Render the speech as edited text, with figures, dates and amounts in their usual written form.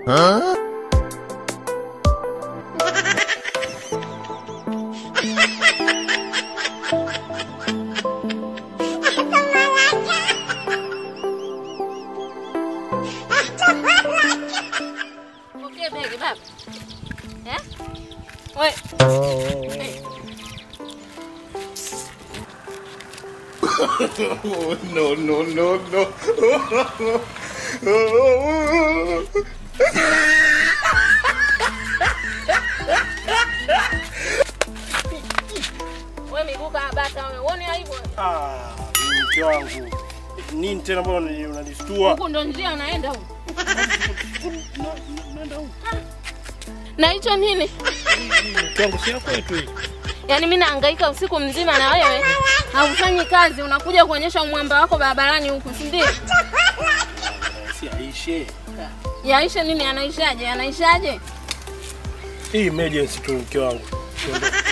Okay, baby, bab. Yeah? Wait. Hey. No. Wewe miguka bata wewe. Uone aibu. Mke wangu. Nini tena mbona unanishtua? Huko ndo njia anaenda huko. Naenda huko. Na hicho nini? Mke wangu si yako tu hii. Yaani mimi nahangaika usiku mzima na wewe haufanyi kazi, unakuja kuonyesha umwamba wako barabarani huku, si ndio? Si aishe. Yaisha nini? Anaishaje? Hii emergency tu mke wangu.